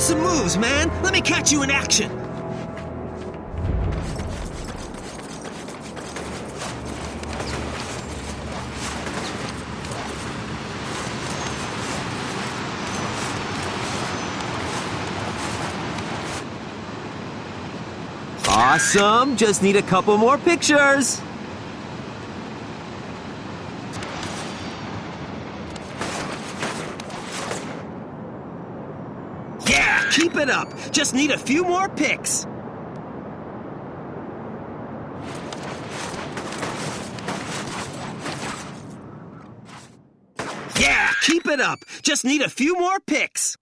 some moves, man. Let me catch you in action. Awesome. Just need a couple more pictures. Yeah, keep it up. Just need a few more pics. Yeah, keep it up. Just need a few more pics.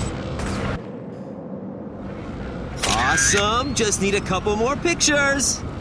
Awesome. Just need a couple more pictures.